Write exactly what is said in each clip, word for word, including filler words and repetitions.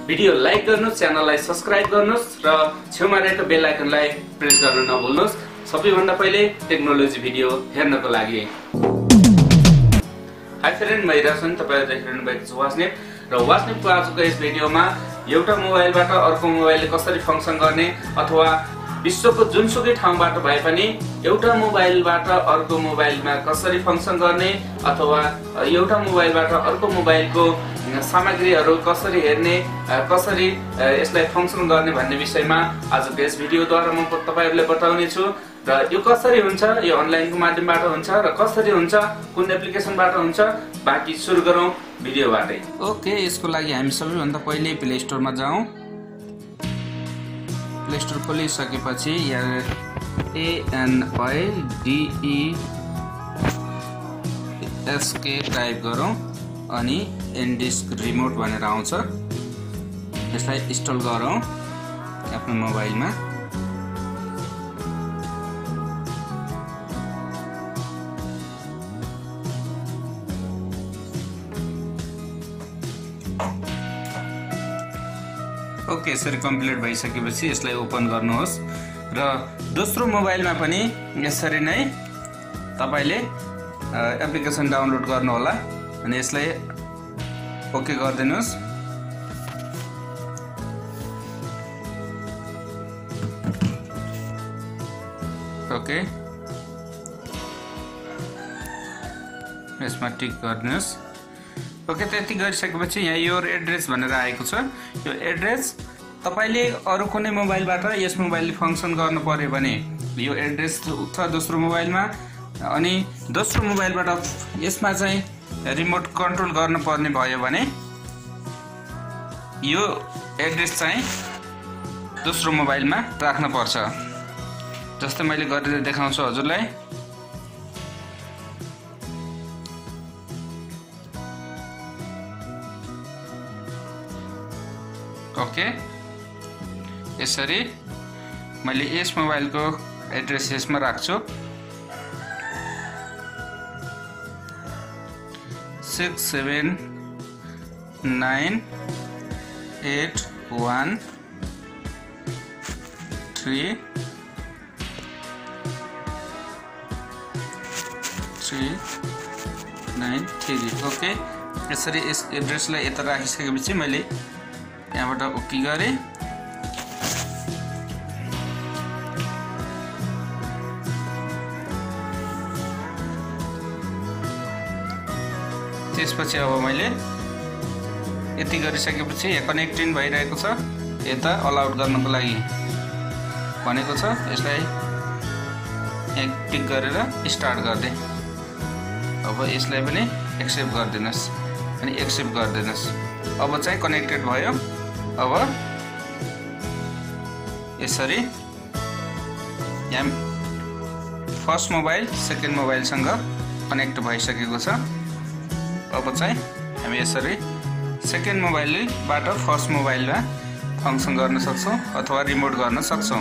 Video like गर्नुस्, च्यानललाई subscribe गर्नुस् र छेउमा रहेको बेल आइकनलाई प्रेस गर्न नभुल्नुस् सबैभन्दा पहिले टेक्नोलोजी भिडियो हेर्नको लागि। हाई फ्रेन्ड, म हिरासन, तपाईहरु देखिरहनु भएको छ वास्नेप र वास्नेपको आजको यस भिडियोमा एउटा मोबाइलबाट अर्को मोबाइलले कसरी फंक्सन गर्ने अथवा विश्वको जुनसुकै ठाउँबाट भए पनि एउटा मोबाइलबाट अर्को मोबाइलमा कसरी फंक्सन गर्ने अथवा एउटा मोबाइलबाट अर्को मोबाइलको सामग्रीहरू कसरी हेर्ने, कसरी यसलाई फंक्सन गर्ने भन्ने विषयमा आजको यस भिडियोद्वारा म तपाईहरुलाई बताउने छु। र यो कसरी हुन्छ, यो अनलाइनको माध्यमबाट हुन्छ र कसरी हुन्छ, कुन एप्लिकेसनबाट हुन्छ, बाँकी सुरु गरौँ भिडियोबाटै। ओके, यसको लागि हामी सबैभन्दा पहिले प्ले स्टोरमा जाउँ। प्ले स्टोर खोलिसकेपछि यहाँ एएनआई डीई एसके टाइप गरौँ अनि एनडिस्क रिमोट भनेर आउँछ। यसलाई इन्स्टल गरौँ आफ्नो मोबाइलमा। ओके, यसरी कम्प्लिट भइसकेपछि यसलाई ओपन गर्नुहोस् र दोस्रो मोबाइलमा पनि यसरी नै तपाईले एप्लिकेसन डाउनलोड गर्नु होला अनि यसलाई ओके गरिदिनुस्। ओके, यसमा टिक गरिदिनुस्। ओके, त्यति गरिसकेपछि यहाँ योर एड्रेस भनेर आएको छ। यो एड्रेस तपाईले अरु कुनै मोबाइलबाट यस मोबाइलले फंक्सन गर्नु पर्यो भने यो एड्रेस छ दोस्रो मोबाइलमा, अनि दोस्रो मोबाइलबाट यसमा चाहिँ रिमोट कन्ट्रोल गर्नु पर्ने भयो भने यो एड्रेस चाहिँ दोस्रो मोबाइलमा राख्नु पर्छ। जस्तै मैले गरेर देखाउँछु हजुरलाई। ओके, यसरी मैले यस मोबाइलको एड्रेस यसमा राख्छु। Six seven nine eight one three three nine three. Okay, यसरी यस एड्रेसलाई यता राखिसकेपछि मैले यहाँबाट ओके गरे। त्यसपछि अब मैले यति गरिसकेपछि यहाँ कनेक्टिङ भइरहेको छ, यता अलाउड गर्नको लागि भनेको छ। यसलाई यहाँ टिक गरेर स्टार्ट गर्दै अब यसलाई पनि एक्सेप्ट गरिदिनुस् अनि एक्सेप्ट गरिदिनुस्। अब चाहिँ कनेक्टेड भयो। अब यसरी यहाँ फर्स्ट मोबाइल सेकेन्ड मोबाइलसँग कनेक्ट भइसकेको छ। अब चाहिँ हामी यसरी सेकेन्ड मोबाइलबाट फर्स्ट मोबाइलमा फंक्सन गर्न सक्छौं अथवा रिमोट गर्न सक्छौं।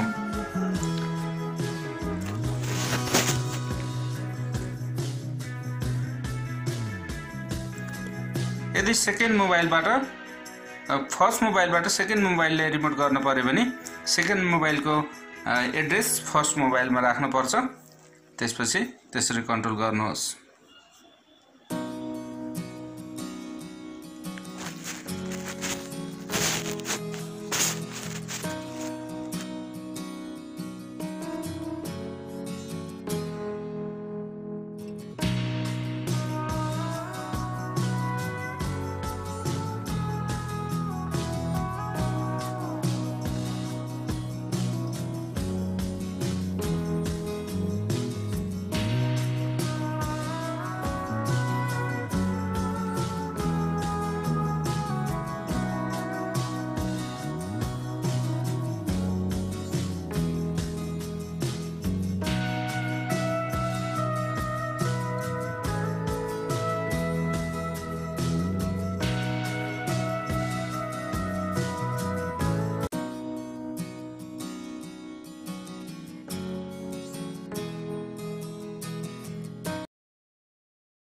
यदि सेकेन्ड मोबाइलबाट फर्स्ट मोबाइलबाट सेकेन्ड मोबाइलले रिमोट गर्न पर्यो भने सेकेन्ड मोबाइलको एड्रेस फर्स्ट मोबाइलमा राख्नु पर्छ। त्यसपछि त्यसरी कन्ट्रोल गर्नुहोस्।